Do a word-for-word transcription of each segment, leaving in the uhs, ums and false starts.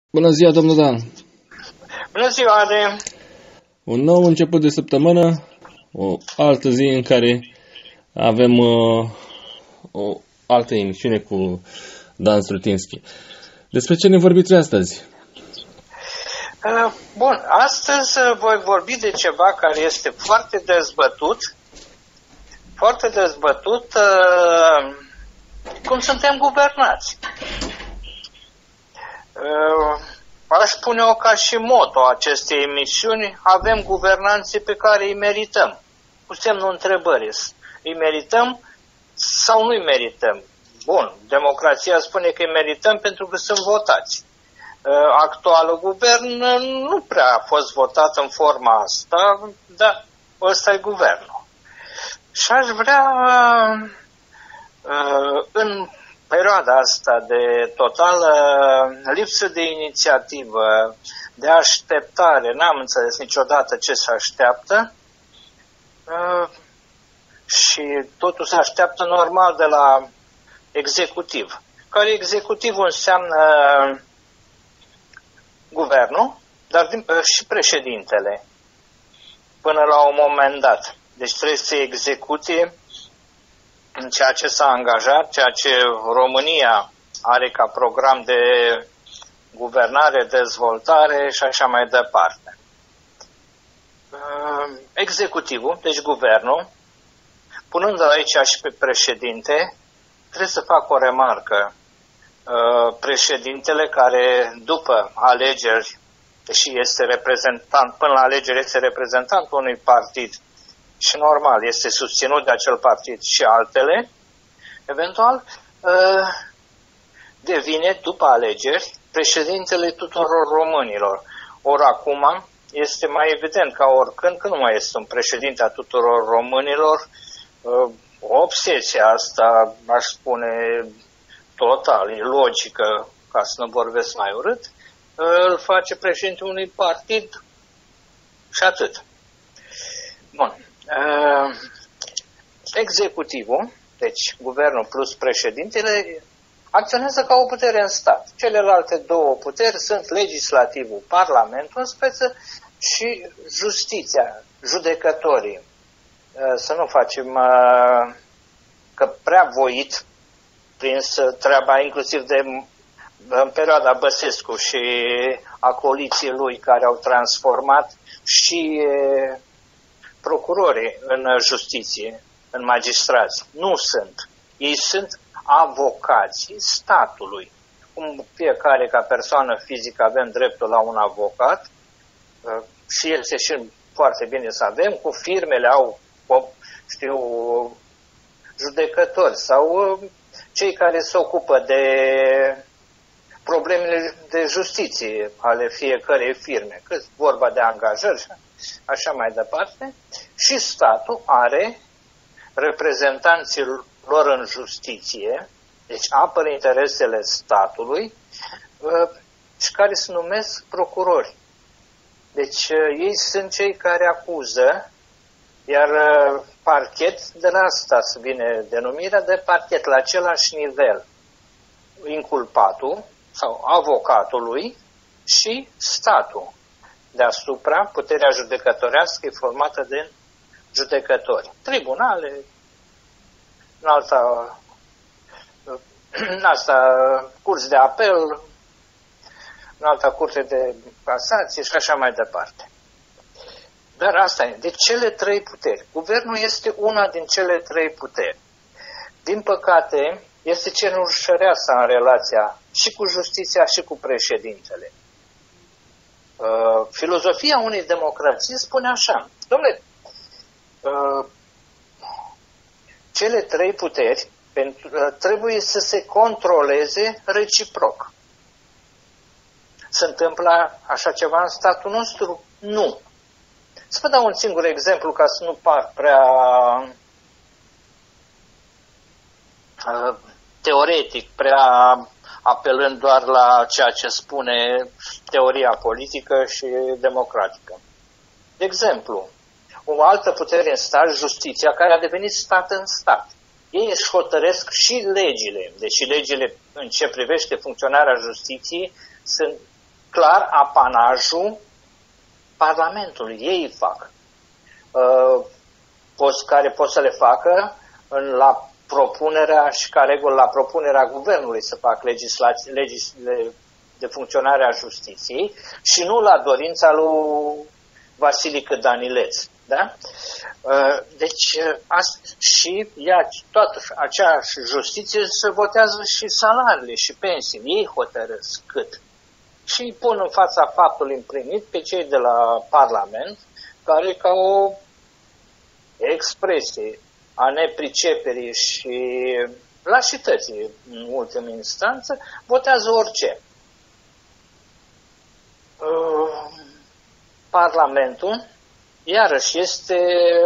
Bună ziua, domnul Dan! Bună ziua, Ade! Un nou început de săptămână, o altă zi în care avem uh, o altă emisiune cu Dan Strutinski. Despre ce ne vorbiți astăzi? Uh, bun, astăzi voi vorbi de ceva care este foarte dezbătut, foarte dezbătut, uh, cum suntem guvernați. Uh, aș spune-o ca și moto acestei emisiuni: avem guvernanții pe care îi merităm. Cu semnul întrebării. Îi merităm sau nu îi merităm? Bun, democrația spune că îi merităm pentru că sunt votați. Actualul guvern nu prea a fost votat în forma asta, dar ăsta e guvernul. Și aș vrea în perioada asta de totală lipsă de inițiativă, de așteptare, n-am înțeles niciodată ce se așteaptă, și totul se așteaptă normal de la executiv. Care executivul înseamnă guvernul, dar și președintele, până la un moment dat. Deci trebuie să execute în ceea ce s-a angajat, ceea ce România are ca program de guvernare, dezvoltare și așa mai departe. Executivul, deci guvernul, punând aici și pe președinte, trebuie să fac o remarcă. Președintele, care după alegeri, deși este reprezentant, până la alegeri este reprezentantul unui partid și normal este susținut de acel partid și altele, eventual devine după alegeri președintele tuturor românilor. Ori acum este mai evident ca oricând că nu mai este un președinte a tuturor românilor. Obsesia asta, aș spune, total, e logică, ca să nu vorbesc mai urât, îl face președinte unui partid și atât. Bun. Executivul, deci guvernul plus președintele, acționează ca o putere în stat. Celelalte două puteri sunt legislativul, parlamentul în speță, și justiția, judecătorii. Să nu facem că prea voit prins treaba inclusiv de în perioada Băsescu și acoliții lui, care au transformat și procurorii în justiție, în magistrați. Nu sunt. Ei sunt avocații statului. Cum fiecare ca persoană fizică avem dreptul la un avocat, și este și foarte bine să avem, cu firmele au, știu, judecători sau cei care se ocupă de problemele de justiție ale fiecărei firme, cât vorba de angajări, așa mai departe, și statul are reprezentanții lor în justiție, deci apără interesele statului, și care se numesc procurori. Deci ei sunt cei care acuză, iar parchet, de la asta se vine denumirea de parchet, la același nivel, inculpatul sau avocatului și statul. Deasupra, puterea judecătorească e formată de judecători. Tribunale, în alta, în asta, curți de apel, în alta curte de casație și așa mai departe. Dar asta e. De cele trei puteri. Guvernul este una din cele trei puteri. Din păcate, este cenușăreasa în relația și cu justiția și cu președintele. Uh, filozofia unei democrații spune așa: dom'le, uh, cele trei puteri pentru, uh, trebuie să se controleze reciproc. Se întâmplă așa ceva în statul nostru? Nu. Să vă dau un singur exemplu ca să nu par prea uh, teoretic, prea apelând doar la ceea ce spune teoria politică și democratică. De exemplu, o altă putere în stat, justiția, care a devenit stat în stat. Ei își hotărăsc și legile, deși legile în ce privește funcționarea justiției sunt clar apanajul Parlamentului. Ei fac. Uh, poți, care pot să le facă în, la propunerea și ca regulă la propunerea guvernului să fac legislație legis, de funcționare a justiției și nu la dorința lui Vasilică Danileț. Da? Deci, și ea, toată aceeași justiție se votează și salariile și pensiile. Ei hotărăsc cât. Și îi pun în fața faptului împlinit pe cei de la Parlament, care ca o expresie a nepriceperii și lașității, în ultimă instanță, votează orice. Parlamentul, iarăși, este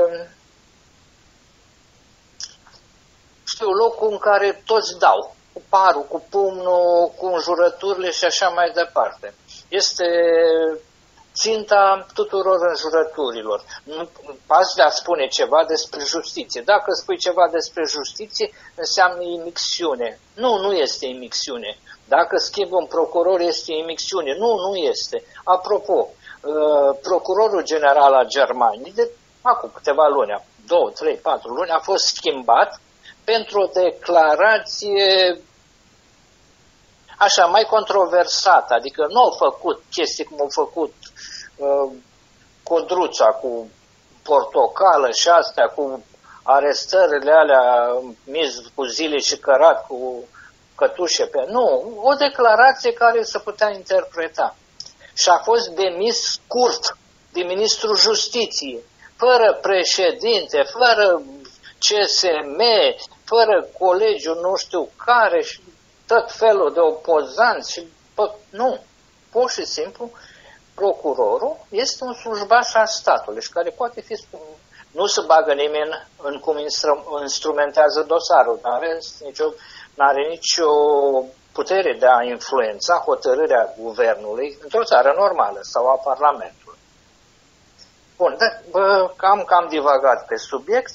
știu, locul în care toți dau, cu parul, cu pumnul, cu înjurăturile și așa mai departe. Este ținta tuturor înjurăturilor. Nu pas de a spune ceva despre justiție. Dacă spui ceva despre justiție, înseamnă imixiune. Nu, nu este imixiune. Dacă schimbă un procuror, este imixiune. Nu, nu este. Apropo, procurorul general al Germaniei, de acum câteva luni, două, trei, patru luni, a fost schimbat pentru o declarație așa, mai controversată, adică nu au făcut chestii cum au făcut uh, Codruța cu portocală și astea, cu arestările alea mis cu zile și cărat, cu cătușe pe... Nu, o declarație care se putea interpreta. Și a fost demis scurt de ministrul justiției, fără președinte, fără C S M, fără colegiul nu știu care și tot felul de opozanți. Și, bă, nu, pur și simplu, procurorul este un slujbaș al statului și care poate fi, nu se bagă nimeni în cum instrumentează dosarul, nu are nicio, n-are nicio putere de a influența hotărârea guvernului într-o țară normală sau a Parlamentului. Bun, dar bă, cam, cam divagat pe subiect.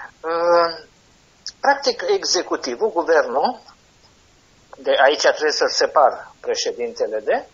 Practic, executivul, guvernul, de aici trebuie să separ președintele de,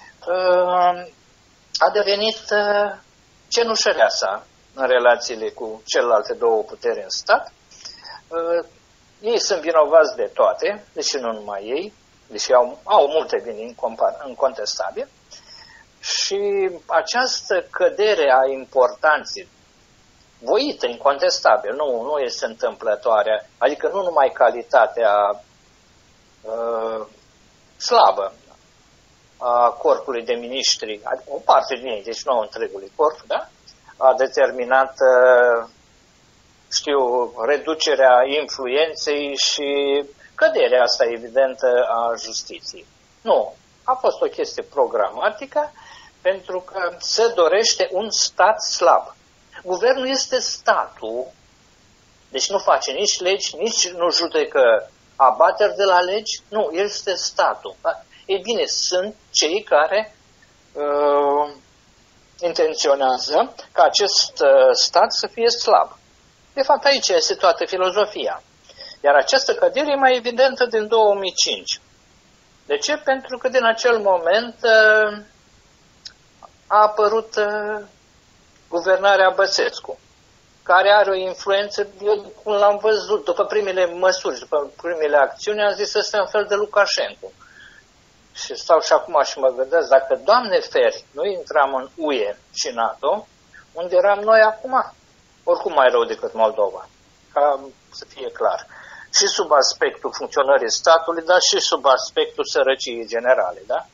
a devenit cenușăreasa în relațiile cu celelalte două puteri în stat. Ei sunt vinovați de toate, deși nu numai ei, deși au, au multe vini incontestabile. Și această cădere a importanței, voită, incontestabil, nu, nu este întâmplătoare, adică nu numai calitatea uh, slabă a corpului de miniștri, o parte din ei, deci nu întregului corp, da? A determinat, uh, știu, reducerea influenței și căderea asta evidentă a justiției. Nu, a fost o chestie programatică pentru că se dorește un stat slab. Guvernul este statul, deci nu face nici legi, nici nu judecă abateri de la legi, nu, este statul. Ei bine, sunt cei care uh, intenționează ca acest uh, stat să fie slab. De fapt, aici este toată filozofia. Iar această cădere e mai evidentă din două mii cinci. De ce? Pentru că din acel moment uh, a apărut uh, guvernarea Băsescu, care are o influență, eu cum l-am văzut, după primele măsuri, după primele acțiuni, am zis să este un fel de Lukashenko. Și stau și acum și mă gândesc, dacă, Doamne feri, nu intram în U E și NATO, unde eram noi acum? Oricum mai rău decât Moldova, ca să fie clar. Și sub aspectul funcționării statului, dar și sub aspectul sărăciei generale, da?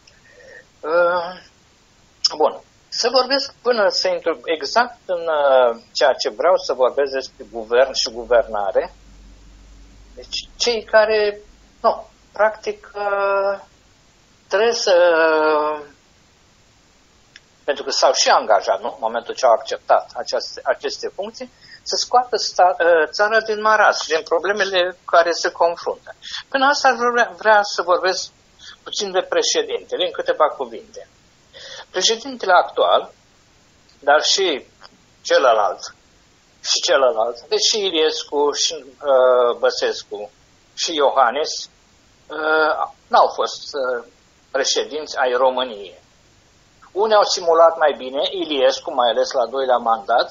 Bun. Să vorbesc până să intru exact în ceea ce vreau să vorbesc despre guvern și guvernare. Deci cei care, nu, practic trebuie să, pentru că s-au și angajat, nu, în momentul ce au acceptat aceste, aceste funcții, să scoată sta, țara din maraz, din problemele cu care se confruntă. Până asta vrea, vrea să vorbesc puțin de președintele, în câteva cuvinte. Președintele actual, dar și celălalt, și celălalt, deci și Iliescu, și uh, Băsescu, și Iohannis, uh, n-au fost uh, președinți ai României. Unii au simulat mai bine, Iliescu, mai ales la doilea mandat.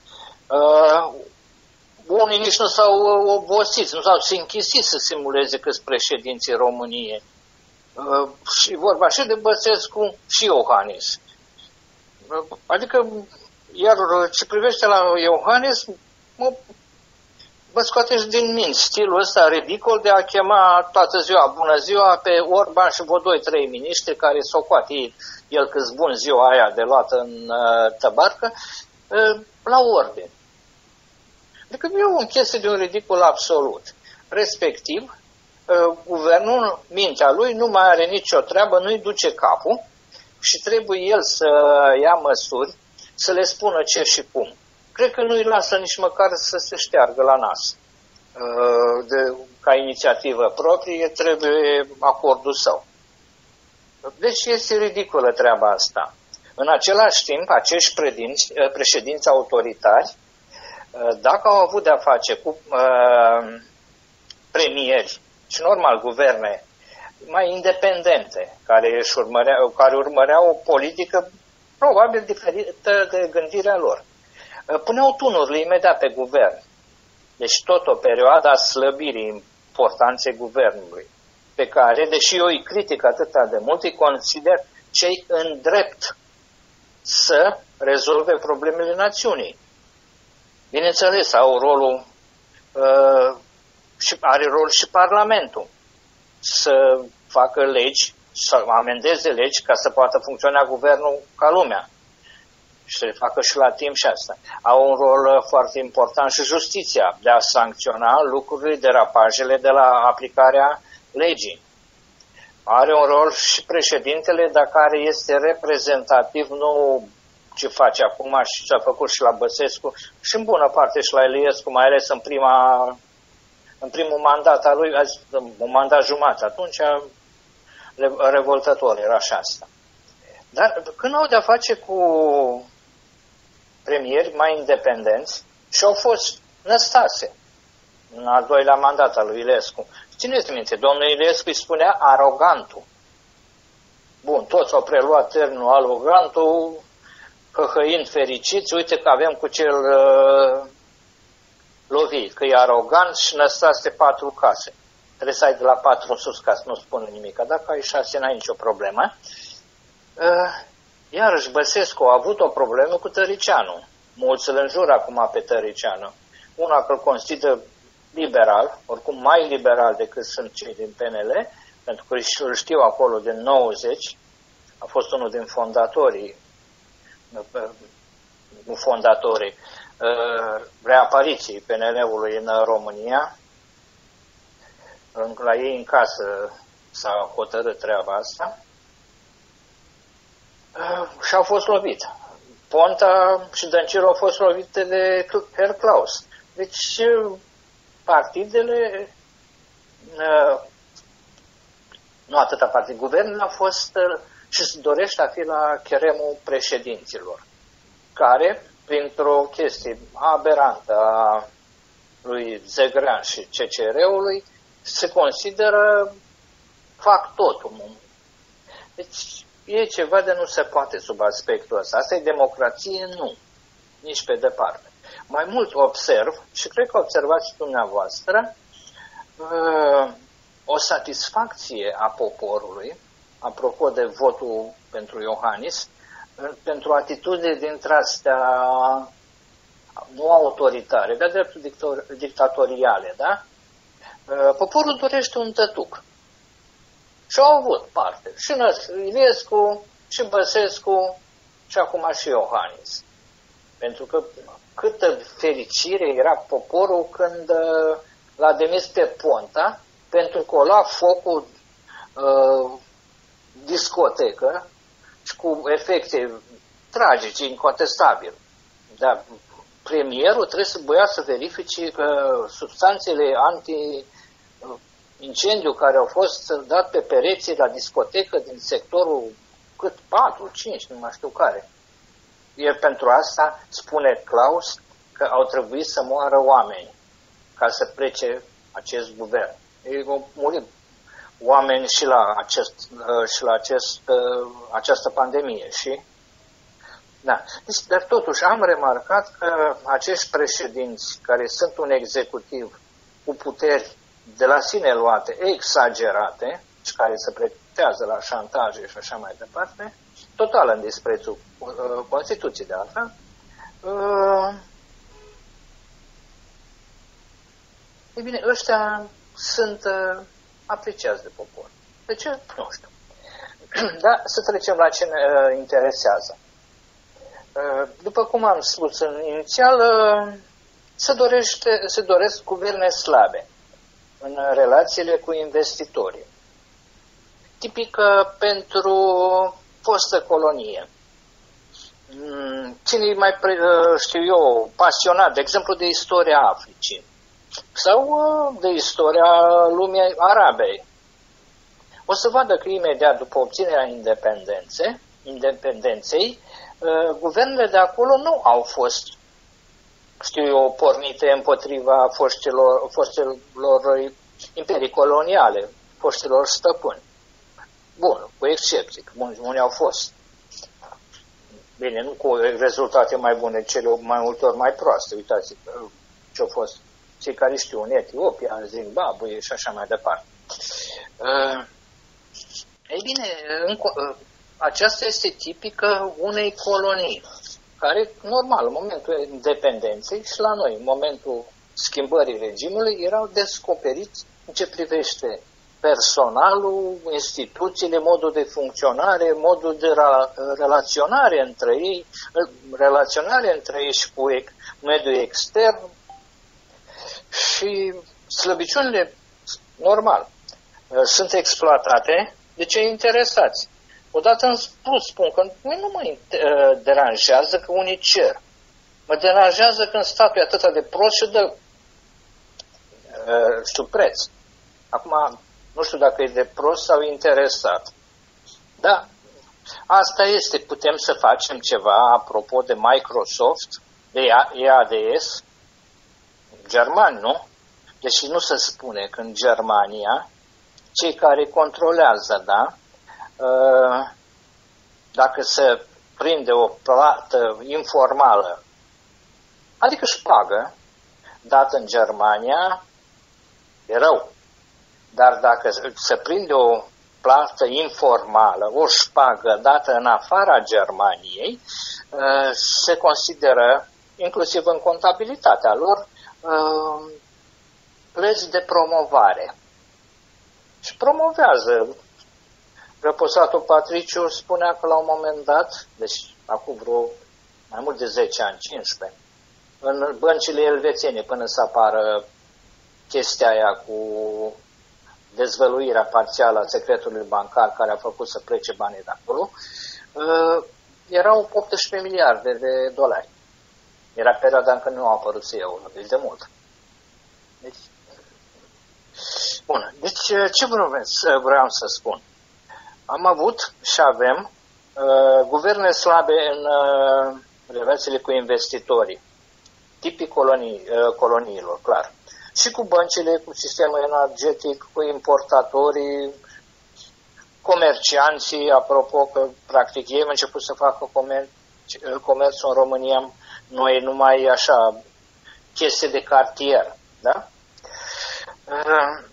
Uh, unii nici nu s-au obosit, nu s-au închisit să simuleze câți președinții României. Uh, și vorba și de Băsescu și Iohannis. Uh, adică, iar ce privește la Iohannis, mă, vă scoateți din minți stilul ăsta ridicol de a chema toată ziua, bună ziua, pe Orban și vă doi, trei miniștri care s-o coate el câți bun ziua aia de luată în uh, tăbarcă, uh, la ordine. Adică e o chestie de un ridicol absolut. Respectiv, uh, guvernul, mintea lui, nu mai are nicio treabă, nu-i duce capul și trebuie el să ia măsuri, să le spună ce și cum. Cred că nu îi lasă nici măcar să se șteargă la nas. De, ca inițiativă proprie, trebuie acordul său. Deci este ridicolă treaba asta. În același timp, acești președinți, președinți autoritari, dacă au avut de-a face cu uh, premieri și, normal, guverne mai independente, care, își urmăreau, care urmăreau o politică probabil diferită de gândirea lor, puneau tunurile imediat pe guvern. Deci tot o perioadă a slăbirii importanței guvernului, pe care, deși eu îi critic atâta de mult, îi consider cei în drept să rezolve problemele națiunii. Bineînțeles, au rolul, uh, și are rol și Parlamentul să facă legi, să amendeze legi ca să poată funcționa guvernul ca lumea. Și să le facă și la timp și asta. Au un rol foarte important și justiția de a sancționa lucrurile, derapajele de la aplicarea legii. Are un rol și președintele, dar care este reprezentativ, nu ce face acum și ce a făcut și la Băsescu și în bună parte și la Iliescu, mai ales în, prima, în primul mandat al lui, un mandat jumătate. Atunci revoltător era și asta. Dar când au de-a face cu premieri mai independenți și au fost Năstase în al doilea mandat al lui Iliescu. Țineți minte, domnul Iliescu îi spunea arogantul. Bun, toți au preluat termenul arogantul, hăhăind fericiți, uite că avem cu cel uh, lovit, că e arogant și Năstase patru case. Trebuie să ai de la patru în sus ca să nu spună nimic. Dacă ai șase, n-ai nicio problemă. Uh, iarăși Băsescu a avut o problemă cu Tăricianu. Mulți îl înjură acum pe Tăricianu. Una că îl consideră liberal, oricum mai liberal decât sunt cei din P N L, pentru că îl știu acolo din nouăzeci, a fost unul din fondatorii, nu fondatorii, reapariției P N L-ului în România. La ei în casă s-a hotărât treaba asta. Și au fost lovit. Ponta și Dăncilă au fost lovite de Herr Klaus. Deci partidele, nu atâta partid, guvernul a fost și se dorește a fi la cheremul președinților, care, printr-o chestie aberantă a lui Zegrean și C C R-ului, se consideră fac totul. Deci e ceva de nu se poate sub aspectul ăsta. Asta e democrație? Nu. Nici pe departe. Mai mult observ, și cred că observați și dumneavoastră, o satisfacție a poporului, apropo de votul pentru Iohannis, pentru atitudine dintre astea nu autoritare, de-a dreptul dictatoriale, da? Poporul dorește un tătuc. Și au avut parte. Și Iliescu, și Băsescu, și acum și Iohannis. Pentru că câtă fericire era poporul când uh, l-a demis pe Ponta, pentru că o lua focul uh, discotecă și cu efecte tragice, incontestabil. Dar premierul trebuie să băia să verifice că substanțele anti incendiu care au fost dat pe pereții la discotecă din sectorul cât patru, cinci, nu mai știu care. El pentru asta spune Klaus că au trebuit să moară oameni ca să plece acest guvern. Ei au murit oameni și la, acest, și la acest, această pandemie. Și, da. Deci, dar totuși am remarcat că acești președinți care sunt un executiv cu puteri de la sine luate, exagerate, și care se pretează la șantaje și așa mai departe, total în disprețul uh, Constituției de altfel, uh, e bine, ăștia sunt uh, apreciați de popor. De ce? Nu știu. Dar să trecem la ce ne uh, interesează. Uh, după cum am spus în inițial, uh, se, dorește, se doresc guverne slabe în relațiile cu investitorii. Tipic pentru fostă colonie. Cine e mai, știu eu, pasionat, de exemplu, de istoria Africii sau de istoria lumii arabe, o să vadă că imediat după obținerea independenței, independenței, guvernele de acolo nu au fost, știu eu, pornite împotriva foștilor, foștilor imperii coloniale, foștilor stăpâni. Bun, cu excepții, că unii au fost. Bine, nu cu rezultate mai bune, cele mai multe ori mai proaste. Uitați ce-au fost cei care știu în Etiopia, în Zimbabwe și așa mai departe. Uh, ei bine, în, uh, aceasta este tipică unei colonii, care, normal, în momentul independenței și la noi, în momentul schimbării regimului, erau descoperiți în ce privește personalul, instituțiile, modul de funcționare, modul de relaționare între ei, relaționare între ei și cu mediul extern și slăbiciunile, normal, sunt exploatate de cei interesați. Odată în plus spun că nu mă deranjează că unii cer. Mă deranjează când statul e atât de prost și dă sub preț. Acum, nu știu dacă e de prost sau interesat. Da, asta este. Putem să facem ceva apropo de Microsoft, de E A D S, germani, nu? Deci nu se spune că în Germania, cei care controlează, da, dacă se prinde o plată informală, adică șpagă, dată în Germania, e rău. Dar dacă se prinde o plată informală, o șpagă dată în afara Germaniei, se consideră, inclusiv în contabilitatea lor, plăți de promovare. Și promovează. Răposatul Patriciu spunea că la un moment dat, deci acum vreo mai mult de zece ani, cincisprezece, în băncile elvețiene, până să apară chestia aia cu dezvăluirea parțială a secretului bancar care a făcut să plece banii de acolo, erau optsprezece miliarde de dolari. Era perioada în care nu au apărut euro, deci de mult. Deci, bun, deci ce vreau să spun? Am avut și avem uh, guverne slabe în uh, relațiile cu investitorii, tipii colonii, uh, coloniilor, clar. Și cu băncile, cu sistemul energetic, cu importatorii, comercianții, apropo că practic ei au început să facă comerț, comerțul în România, nu e numai așa chestie de cartier, da? Uh,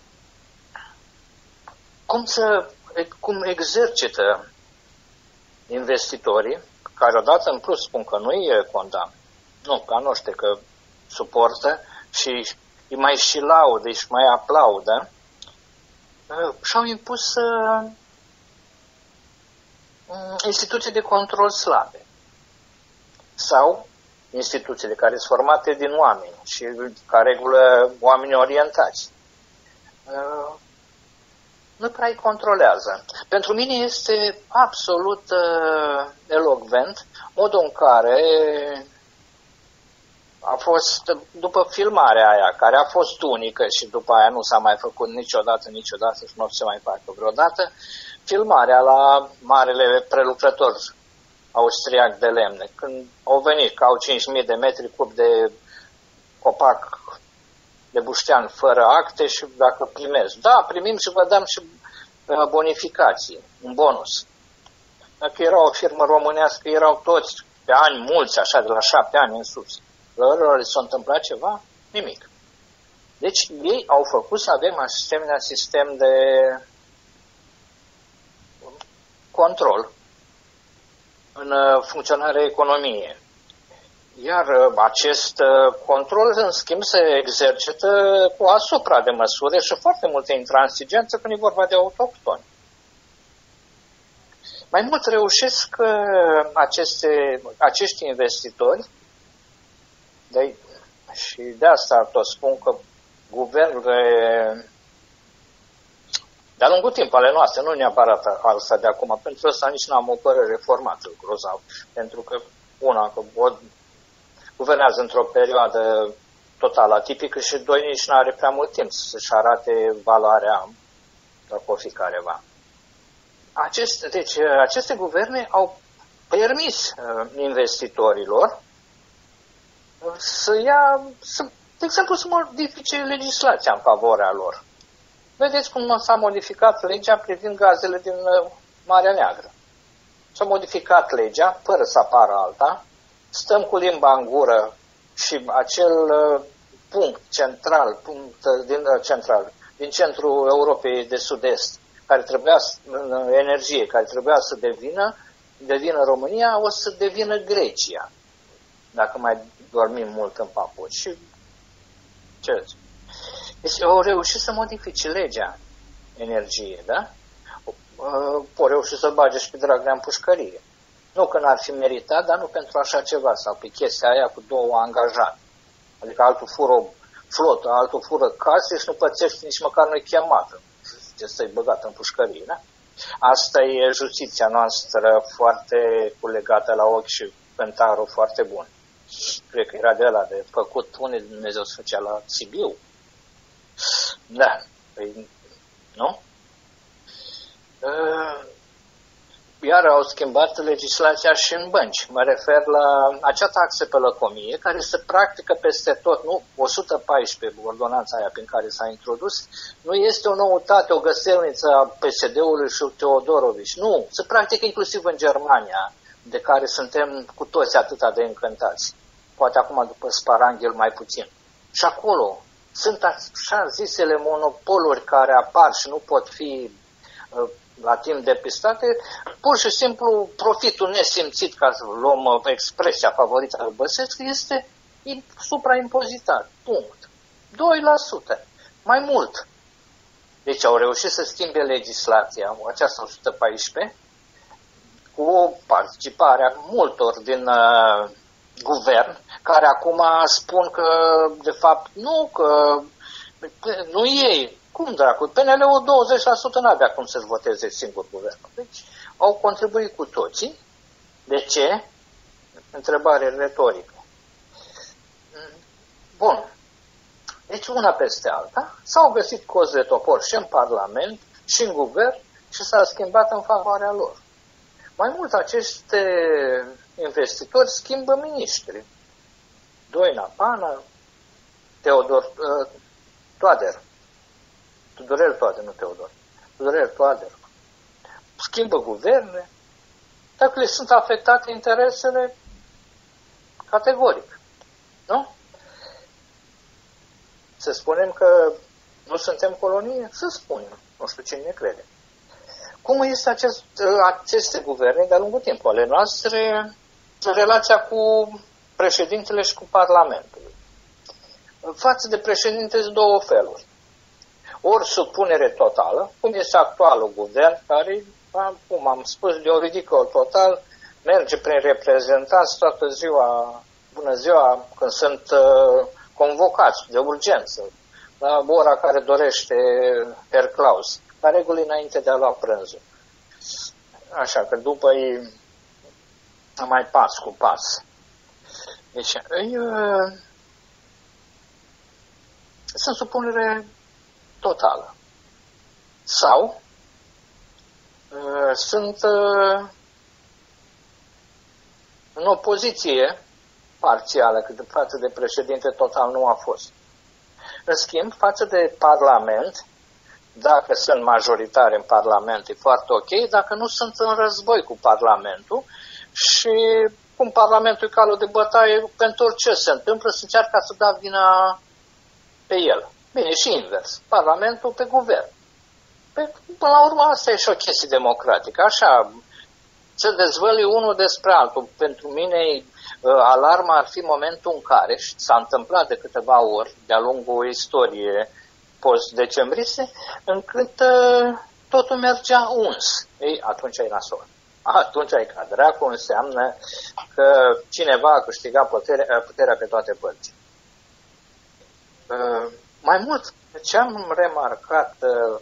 cum să cum exercită investitorii, care odată în plus spun că nu e condamn, nu, ca noștri că suportă și îi mai și laudă și mai aplaudă, și-au impus uh, instituții de control slabe sau instituțiile care sunt formate din oameni și ca regulă oameni orientați. Uh, nu prea îi controlează. Pentru mine este absolut uh, elocvent modul în care a fost, după filmarea aia, care a fost unică și după aia nu s-a mai făcut niciodată, niciodată și nu se mai facă vreodată, filmarea la marele prelucrător austriac de lemne, când au venit, că au cinci mii de metri cub de copac de buștean fără acte și dacă primesc. Da, primim și vă dăm și bonificații, un bonus. Dacă era o firmă românească, erau toți pe ani mulți, așa, de la șapte ani în sus. Lor le s-a întâmplat ceva? Nimic. Deci ei au făcut să avem asemenea sistem de control în funcționarea economiei. Iar acest control, în schimb, se exercită cu asupra de măsură și foarte multă intransigență când e vorba de autohtoni. Mai mult reușesc aceste, acești investitori, de, și de asta tot spun că guvernurile de-a lungul timp ale noastre, nu neapărat alta de acum, pentru asta nici n-am o părere formată, grozav, pentru că una, că o guvernează într-o perioadă total atipică și doi, nici nu are prea mult timp să-și arate valoarea, dacă o fi careva. Aceste, deci, aceste guverne au permis uh, investitorilor să ia, să, de exemplu, să modifice legislația în favoarea lor. Vedeți cum s-a modificat legea privind gazele din uh, Marea Neagră. S-a modificat legea, fără să apară alta, stăm cu limba în gură și acel uh, punct central, punct din uh, central, din centrul Europei de Sud-Est, care trebuia, energie, care trebuia să devină, devină România, o să devină Grecia, dacă mai dormim mult în papuci. Și ce? Deci au reușit să modifice legea energiei, da? Au reușit să bage și pe Dragnea în pușcărie. Nu că n-ar fi meritat, dar nu pentru așa ceva, sau pe chestia aia cu două angajate. Adică altul fură o flotă, altul fură case și nu pățești, nici măcar nu-i chemată. Să-i băgat în pușcărie, da? Asta e justiția noastră foarte culegată la ochi și cântarul foarte bun. Cred că era de ăla de făcut, unde Dumnezeu să făcea la Sibiu. Da, păi, nu? Iar au schimbat legislația și în bănci. Mă refer la acea taxă pe lăcomie, care se practică peste tot, nu? o sută paisprezece, ordonanța aia prin care s-a introdus, nu este o noutate, o găselniță a P S D-ului și Teodorovici. Nu, se practică inclusiv în Germania, de care suntem cu toți atâta de încântați. Poate acum după Sparanghel mai puțin. Și acolo sunt așa zisele monopoluri care apar și nu pot fi la timp depistate, pur și simplu profitul nesimțit, ca să luăm expresia favorită a lui Băsescu, este supraimpozitat. Punct. doi la sută. Mai mult. Deci au reușit să schimbe legislația, aceasta o sută paisprezece, cu participarea multor din uh, guvern, care acum spun că, de fapt, nu, că nu ei. Cum dracu? P N L-ul douăzeci la sută n-avea cum să-și voteze singur guvernul. Deci au contribuit cu toții. De ce? Întrebare retorică. Bun. Deci una peste alta s-au găsit cozi de topor și în Parlament și în guvern și s-a schimbat în favoarea lor. Mai mult, aceste investitori schimbă miniștri. Doina Pană, Teodor uh, Toader, Tudorel Toader, nu Teodor, Tudorel Toader, schimbă guverne, dacă le sunt afectate interesele, categoric, nu? Să spunem că nu suntem colonie? Să spunem, nu știu cine ne crede. Cum este acest, aceste guverne de-a lungul timpului ale noastre, relația cu președintele și cu Parlamentul? Față de președinte sunt două feluri. Ori supunere totală, cum este actualul guvern, care, cum am spus, de o ridică total, merge prin reprezentanți toată ziua, bună ziua, când sunt uh, convocați de urgență, la ora care dorește Herr Klaus, la regulă înainte de a lua prânzul. Așa că după e mai pas cu pas. Deci, îi, uh, sunt supunere totală. Sau uh, sunt uh, în opoziție parțială, că de față de președinte total nu a fost. În schimb, față de Parlament, Dacă sunt majoritari în Parlament, e foarte ok, dacă nu sunt în război cu Parlamentul și cum Parlamentul e calul de bătaie pentru orice se întâmplă, se încearcă să dea vina pe el. Bine, și invers. Parlamentul pe guvern. Pe, până la urmă, asta e și o chestie democratică. Așa, se dezvălui unul despre altul. Pentru mine, alarma ar fi momentul în care, și s-a întâmplat de câteva ori de-a lungul istoriei post-decembrise, încât uh, totul mergea uns. Ei, atunci e nasol. Atunci e ca dracu, înseamnă că cineva a câștigat puterea, puterea pe toate părțile. Uh, mai mult, ce am remarcat uh,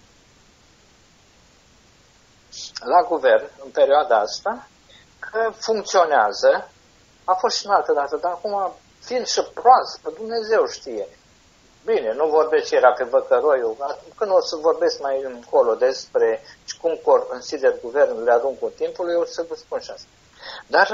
la guvern în perioada asta, că funcționează, a fost și în altă dată, dar acum, fiind și proaspăt, Dumnezeu știe. Bine, nu vorbesc ce era pe Văcăroiu, când o să vorbesc mai încolo despre cum consider guvernul de-a lungul timpului, eu o să vă spun și asta. Dar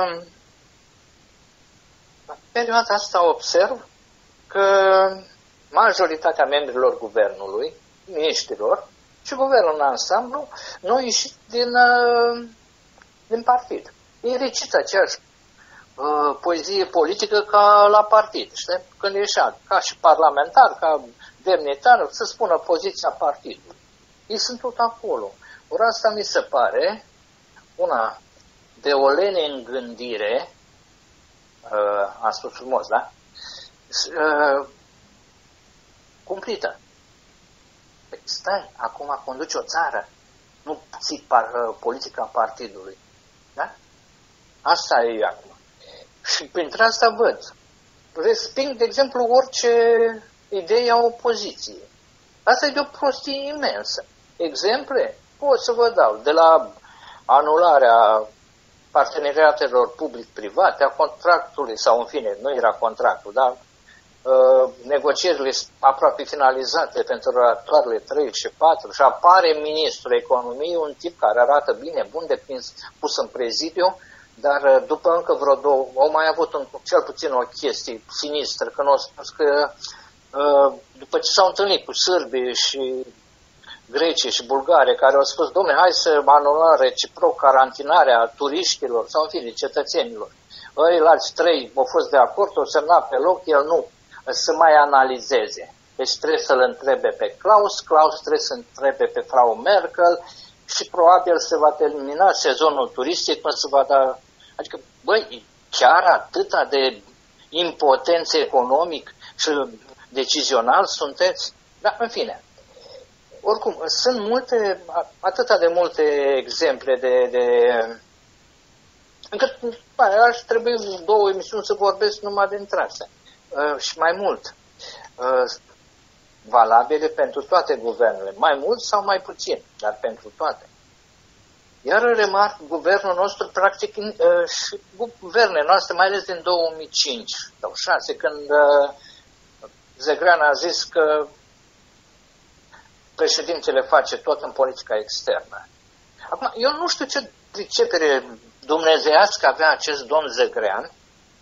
în perioada asta observ că majoritatea membrilor guvernului, miniștrilor și guvernul în ansamblu, nu au ieșit din, din partid. Ei recită aceeași poezie politică ca la partid, știi? Când ieșea ca și parlamentar, ca demnitar, să spună poziția partidului. Ei sunt tot acolo. Ori asta mi se pare una de o lene în gândire, uh, am spus frumos, da? Uh, cumplită. Păi stai, acum conduci o țară, nu ții par, uh, politica partidului. Da? Asta e acum. Și printre asta văd. Resping, de exemplu, orice idee a opoziției. Asta e de o prostie imensă. Exemple? Pot să vă dau. De la anularea parteneriatelor public-private, a contractului, sau în fine, nu era contractul, dar uh, negocierile aproape finalizate pentru următoarele trei și patru și apare ministrul economiei, un tip care arată bine, bun de prins, pus în prezidiu, dar după încă vreo două, au mai avut un, cel puțin o chestie sinistră, când au spus că după ce s-au întâlnit cu sârbii și grecii și bulgare, care au spus, dom'le, hai să anulăm reciproc carantinarea turiștilor sau, în fine, cetățenilor. Ăilalți trei au fost de acord, au semnat pe loc, el nu, să mai analizeze. Deci trebuie să-l întrebe pe Klaus, Klaus trebuie să întrebe pe Frau Merkel și probabil se va termina sezonul turistic când se va da. Adică, băi, chiar atâta de impotență economic și decizional sunteți? Da, în fine. Oricum, sunt multe, atâta de multe exemple de... de încât bă, aș trebui două emisiuni să vorbesc numai dintre astea. Uh, și mai mult. Uh, valabile pentru toate guvernele. Mai mult sau mai puțin, dar pentru toate. Iar remarc, guvernul nostru, practic, și guvernele noastre, mai ales din două mii cinci sau două mii șase, când Zegrean a zis că președintele face tot în politica externă. Acum, eu nu știu ce pricepere dumnezeiască avea acest domn Zegrean.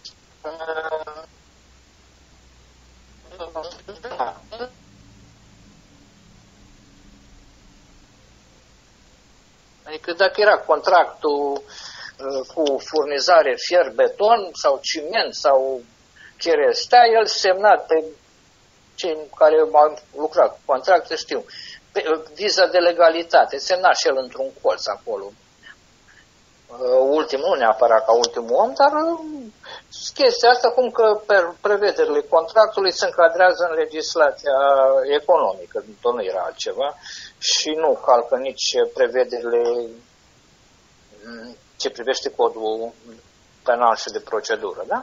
Adică dacă era contractul uh, cu furnizare fier-beton sau ciment sau cherestea, el semna pe cei care au lucrat cu contracte, știu, pe, uh, viza de legalitate, semna și el într-un colț acolo. Uh, ultimul, nu neapărat ca ultimul om, dar uh, chestia asta cum că prevederile contractului se încadrează în legislația economică, tot nu era altceva, și nu calcă nici prevederile ce privește codul penal și de procedură, da?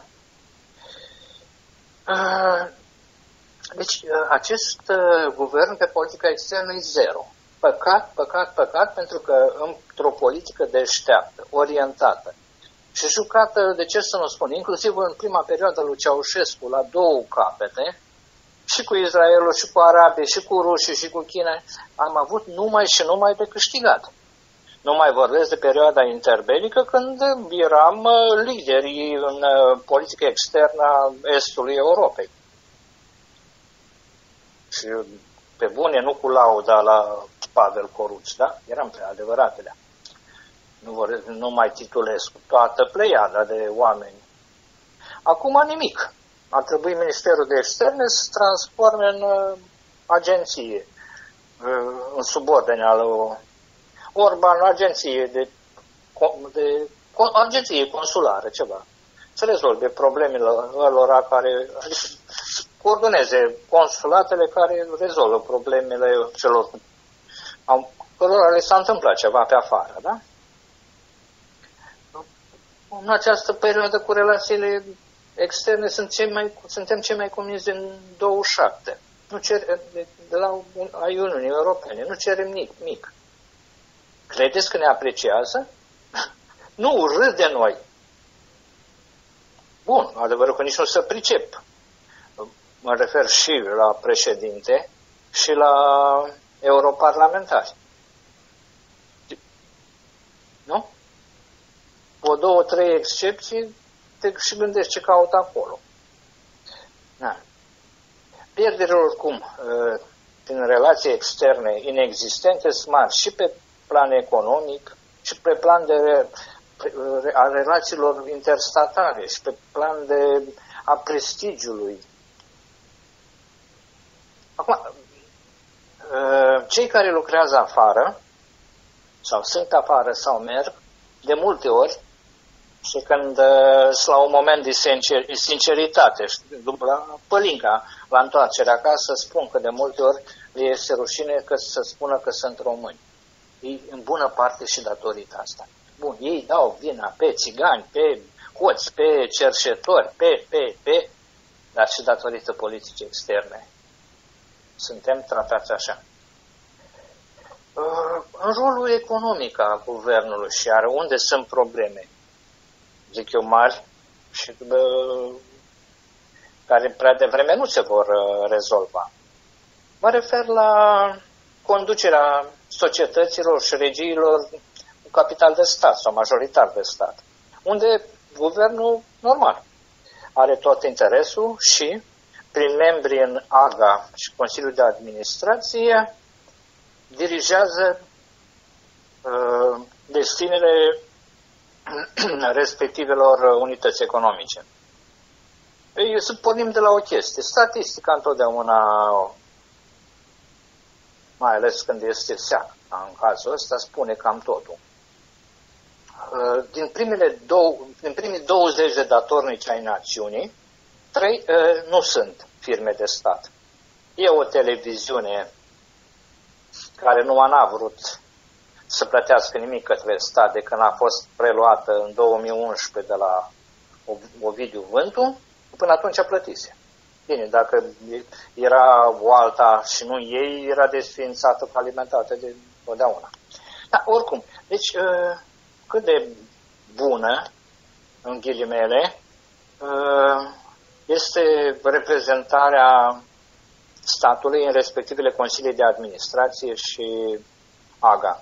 Deci acest guvern pe politica externă e zero. Păcat, păcat, păcat, pentru că într-o politică deșteaptă, orientată și jucată, de ce să nu spun, inclusiv în prima perioadă lui Ceaușescu, la două capete, și cu Israelul, și cu Arabii, și cu rușii, și cu China, am avut numai și numai de câștigat. Nu mai vorbesc de perioada interbelică, când eram lideri în politica externă a Estului Europei. Și pe bune, nu cu lauda la Pavel Coruț, da? Eram pe adevăratele. Nu, vor, nu mai titulez cu toată pleiada de oameni. Acum nimic. A trebuit Ministerul de Externe să se transforme în uh, agenție, uh, în subordine al uh, Orban, agenție de, de agenție consulară, ceva. Să rezolve problemele lor care coordoneze consulatele care rezolvă problemele celor cărora le s-a întâmplat ceva pe afară, da? În această perioadă cu relațiile externe sunt cei mai, suntem cei mai comuniți din douăzeci și șapte. Nu cer, de, de la a Uniunii Europene. Nu cerem nimic, mic. Credeți că ne apreciază? Nu, râd de noi. Bun, adevărul că nici nu se pricep. Mă refer și la președinte și la europarlamentari. Nu? O, două, trei excepții, te și gândești ce caută acolo. Da. Pierderile oricum din relații externe inexistente sunt mari și pe plan economic și pe plan de a relațiilor interstatale și pe plan de a prestigiului. Acum, cei care lucrează afară sau sunt afară sau merg, de multe ori, și când sunt la un moment de sinceritate, după la Pălinca, la întoarcerea acasă, spun că de multe ori le este rușine că să spună că sunt români. Ei, în bună parte și datorită asta. Bun, ei dau vina pe țigani, pe hoți, pe cerșetori, pe, pe, pe, dar și datorită politicii externe. Suntem tratați așa. În rolul economic al guvernului și are unde sunt probleme, zic eu, mari și care prea devreme nu se vor rezolva. Mă refer la conducerea societăților și regiilor cu capital de stat sau majoritar de stat, unde guvernul normal are tot interesul și prin membrii în A G A și Consiliul de Administrație dirigează uh, destinele respectivelor unități economice. Ei, să pornim de la o chestie. Statistica întotdeauna, mai ales când este seacă, în cazul ăsta, spune cam totul. Uh, din, primele două, din primii douăzeci de datornici ai națiunii, trei uh, nu sunt firme de stat. E o televiziune care nu a vrut să plătească nimic către stat de când a fost preluată în două mii unsprezece de la Ovidiu Vântu, până atunci a plătise. Bine, dacă era o alta și nu ei, era desființată, falimentată de totdeauna. Dar oricum, deci cât de bună, în ghilimele, este reprezentarea statului în respectivele consilii de administrație și A G A.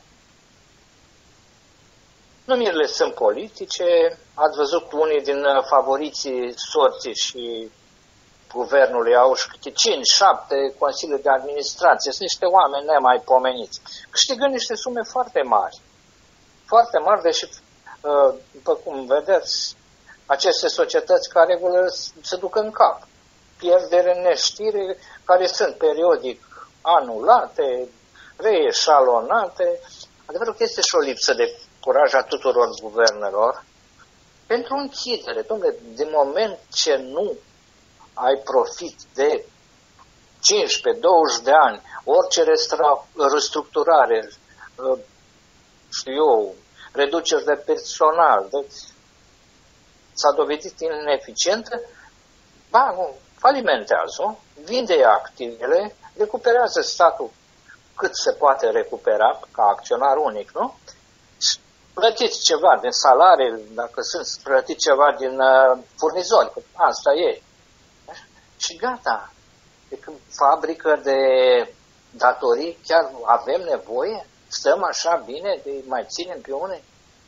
Numirile sunt politice, ați văzut unii din favoriții sorții și guvernului au și câte cinci șapte consilii de administrație, sunt niște oameni nemaipomeniți, câștigând niște sume foarte mari. Foarte mari, deși, după cum vedeți, aceste societăți care se duc în cap. Pierdere în neștire, care sunt periodic anulate, reeșalonate. Adevărul că este și o lipsă de curaj a tuturor guvernelor pentru închidere. Dom'le, din moment ce nu ai profit de cincisprezece douăzeci de ani, orice restructurare, știu eu, reduceri de personal, de, s-a dovedit ineficientă, ba, nu, falimentează, vinde activele, recuperează statul cât se poate recupera ca acționar unic, nu? Plătiți ceva din salarii, dacă sunt plătiți ceva din uh, furnizori, că asta e. Și gata. E când fabrică de datorii, chiar avem nevoie? Stăm așa bine de mai ținem pe unei?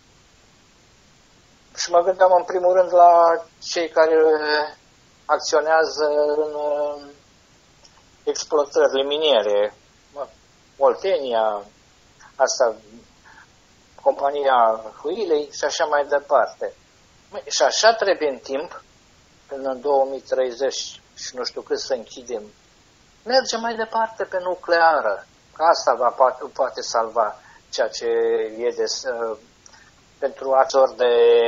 Și mă gândeam în primul rând la cei care acționează în exploatările miniere Oltenia, asta, compania Huilei și așa mai departe. Și așa trebuie în timp, până în două mii treizeci și nu știu cât să închidem, mergem mai departe pe nucleară, că asta va poate, poate salva ceea ce e de, uh, pentru azor de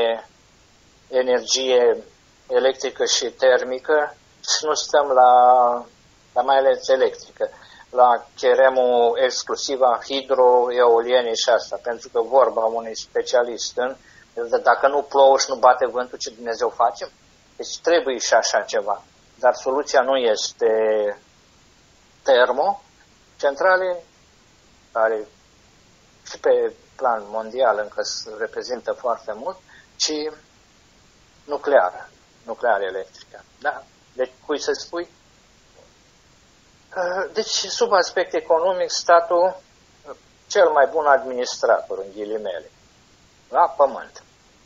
energie electrică și termică, să nu stăm la, la mai ales electrică, la cheremul exclusiv a hidroeoliene și asta, pentru că vorba unui specialist în, dacă nu plouă și nu bate vântul, ce Dumnezeu facem? Deci trebuie și așa ceva. Dar soluția nu este termo, centrale care și pe plan mondial încă se reprezintă foarte mult, ci nucleară, nucleară electrică. Da? Deci, cui să spui? Deci, sub aspect economic, statul cel mai bun administrator, în ghilimele, la pământ.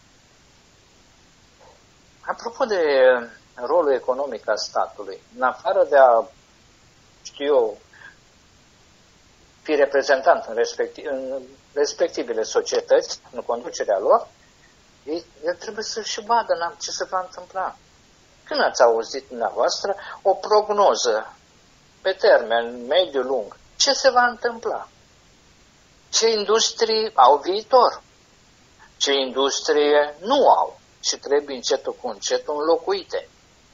Apropo de rolul economic al statului, în afară de a, știu eu, fi reprezentant în, respectiv, în respectivele societăți, în conducerea lor, ei, el trebuie să și vadă ce se va întâmpla. Când ați auzit dumneavoastră o prognoză pe termen mediu lung, ce se va întâmpla? Ce industrii au viitor? Ce industrie nu au și trebuie încetul cu încetul înlocuite?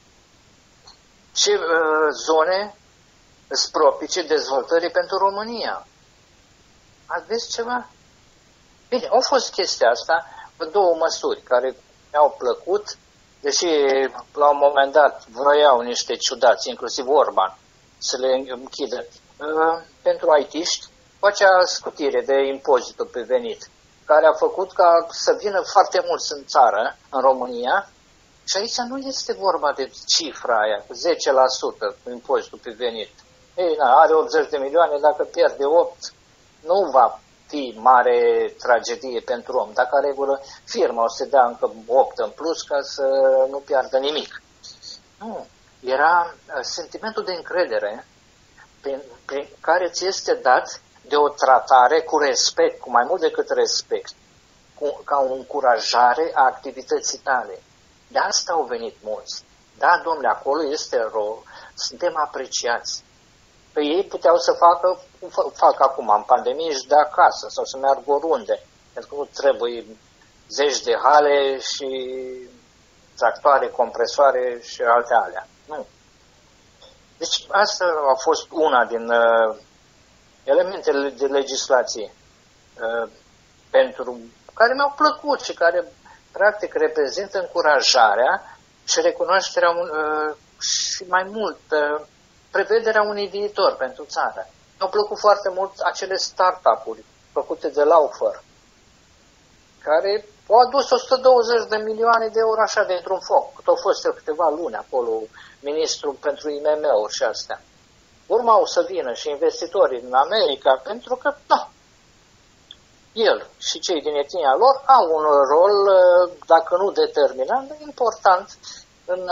Ce uh, zone sunt propice dezvoltării pentru România? Aveți ceva? Bine, au fost chestia asta, două măsuri care mi-au plăcut, deși la un moment dat vroiau niște ciudați, inclusiv Orban, să le închidă. Uh, pentru aitiști, cu acea scutire de impozitul pe venit, care a făcut ca să vină foarte mulți în țară, în România, și aici nu este vorba de cifra aia, cu zece la sută cu impozitul pe venit. Ei, na, are optzeci de milioane, dacă pierde opt, nu va fi mare tragedie pentru om. Dacă regulă, firma o să dea încă opt în plus ca să nu piardă nimic. Nu. Era sentimentul de încredere prin, prin care ți este dat de o tratare cu respect, cu mai mult decât respect, cu, ca o încurajare a activității tale. De asta au venit mulți. Da, domnule, acolo este rău, suntem apreciați. Pe ei puteau să facă, cum fac acum, în pandemie, și de acasă, sau să meargă oriunde, pentru că nu trebuie zeci de hale și tractoare, compresoare și alte alea. Nu. Deci asta a fost una din uh, elementele de legislație uh, pentru care mi-au plăcut și care practic reprezintă încurajarea și recunoașterea uh, și mai mult uh, prevederea unui viitor pentru țară. Mi-au plăcut foarte mult acele start-up-uri făcute de Laufer, care au adus o sută douăzeci de milioane de euro așa dintr-un foc, cât au fost el câteva luni acolo, ministrul pentru I M M-uri și astea. Urmau să vină și investitorii din America, pentru că, nu, el și cei din etnia lor au un rol, dacă nu determinant, important în,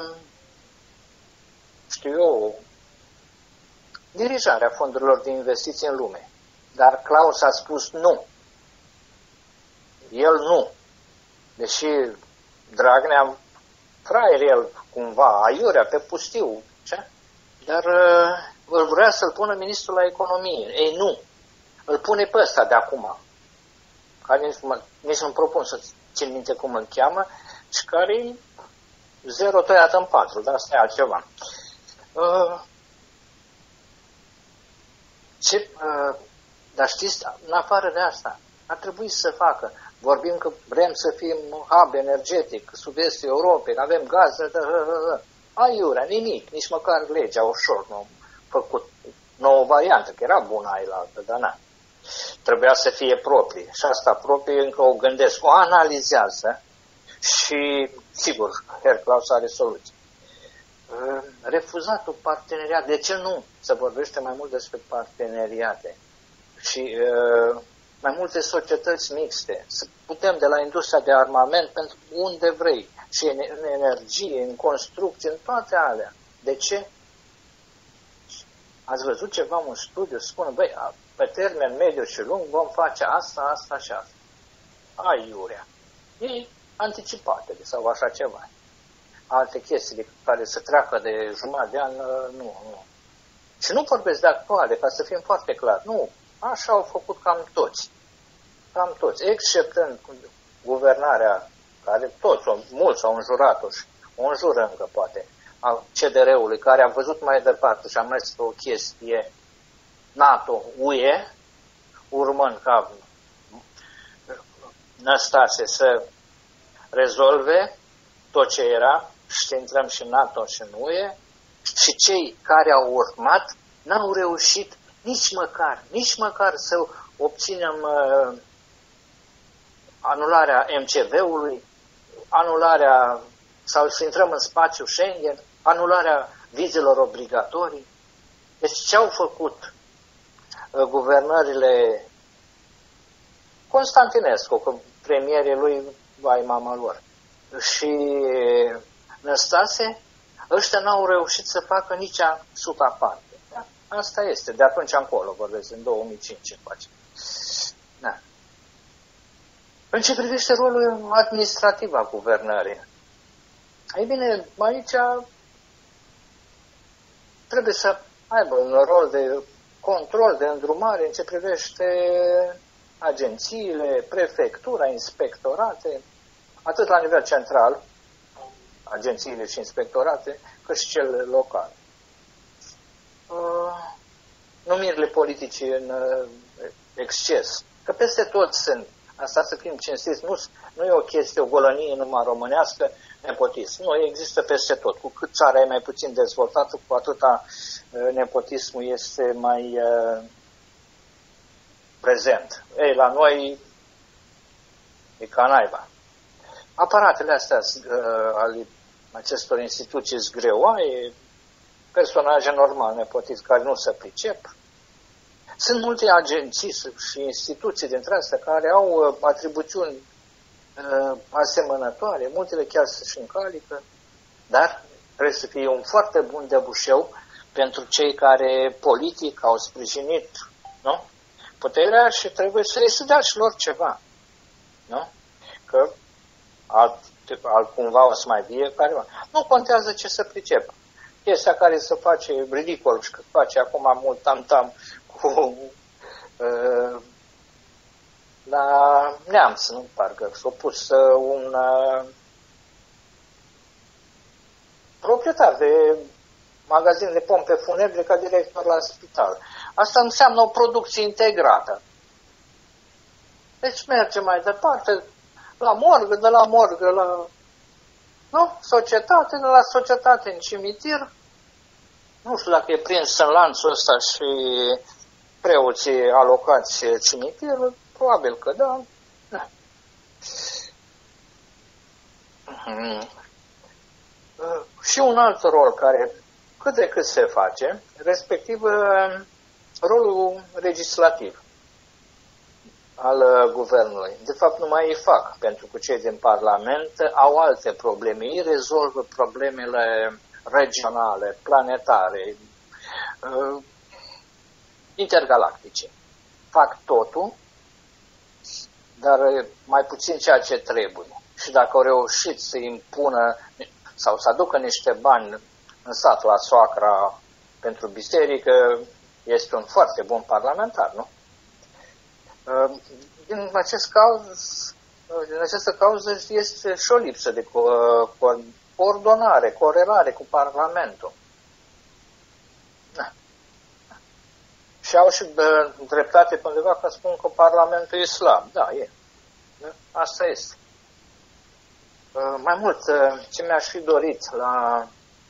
știu eu, dirijarea fondurilor de investiții în lume. Dar Klaus a spus nu. El nu. Deși Dragnea, fraier el cumva, aiurea pe pustiu, ce? Dar uh, îl vrea să-l pună ministrul la economie. Ei, nu. Îl pune pe ăsta de acum. Care nici, mă, nici nu-mi propun să țin minte cum îl cheamă și care e zero tăiat în patru, dar asta e altceva. Uh, ce, uh, dar știți, în afară de asta, ar trebui să facă. Vorbim că vrem să fim hub energetic, sud-estul Europei, că avem gaz, aiurea, nimic, nici măcar legea ușor nu făcut nouă variantă, că era bună aia la altă, dar na. Trebuia să fie proprie și asta proprie încă o gândesc, o analizează și, sigur, Herr Klaus are soluții. Refuzatul parteneriat, de ce nu? Se vorbește mai mult despre parteneriate și uh, mai multe societăți mixte. Să putem de la industria de armament pentru unde vrei și în energie, în construcție, în toate alea. De ce? Ați văzut ceva, un studiu, spune, băi, pe termen mediu și lung vom face asta, asta și asta. Aiurea. E anticipate sau așa ceva. Alte chestii de care să treacă de jumătate de an, nu, nu. Și nu vorbesc de actuale, ca să fim foarte clar. Nu, așa au făcut cam toți. Cam toți, exceptând guvernarea, care toți, mulți au înjurat-o și o înjură încă, poate, al C D R-ului, care a văzut mai departe și a mers pe o chestie NATO-U E, urmând ca Năstase să rezolve tot ce era și să intrăm și în NATO și în U E, și cei care au urmat n-au reușit nici măcar, nici măcar să obținem uh, anularea M C V-ului, anularea, sau să intrăm în spațiul Schengen, anularea vizelor obligatorii. Deci ce au făcut uh, guvernările Constantinescu, că premierii lui, vai mama lor, și Năstase, ăștia n-au reușit să facă nici a suta parte. Da? Asta este, de atunci încolo, vorbesc, în două mii cinci ce face. Da. În ce privește rolul administrativ al guvernării, ei bine, aici trebuie să aibă un rol de control, de îndrumare în ce privește agențiile, prefectura, inspectorate, atât la nivel central, agențiile și inspectorate, cât și cele locale. Uh, numirile politice în uh, exces, că peste tot sunt, asta să fim cinstiți, nu, nu e o chestie, o golănie numai românească, nepotism. Nu, există peste tot. Cu cât țara e mai puțin dezvoltată, cu atâta uh, nepotismul este mai uh, prezent. Ei, la noi e ca naiba. Aparatele astea uh, ale acestor instituții sunt greoaie, personaje normal nepotiți care nu se pricep. Sunt multe agenții și instituții dintre astea care au uh, atribuțiuni uh, asemănătoare, multele chiar se-și încalică, dar trebuie să fie un foarte bun debușeu pentru cei care politic au sprijinit, nu? Puterea și trebuie să îi se dea și lor ceva, nu? Că alt, alt cumva o să mai fie care nu contează ce să pricep. Chestia care se face ridicol și că face acum mult tam-tam cu uh, la Neamț, nu? Parcă s-a pus uh, un uh, proprietar de magazin de pompe funebre ca director la spital. Asta înseamnă o producție integrată. Deci merge mai departe, la morgă, de la morgă la nu? Societate, de la societate în cimitir. Nu știu dacă e prins în lanțul ăsta și preoții alocați cimitirul, probabil că da. Da. Mm-hmm. Și un alt rol care cât de cât se face, respectiv rolul legislativ al guvernului. De fapt, nu mai îi fac, pentru că cei din Parlament au alte probleme. Ei rezolvă problemele regionale, planetare, intergalactice. Fac totul, dar mai puțin ceea ce trebuie. Și dacă au reușit să impună sau să aducă niște bani în sat la soacra pentru biserică, este un foarte bun parlamentar, nu? Din acest cauz, din această cauză este și o lipsă de coordonare, corelare cu Parlamentul. Da. Și au și dreptate pe undeva că spun că Parlamentul e slab. Da, e. Asta este. Mai mult, ce mi-aș fi dorit la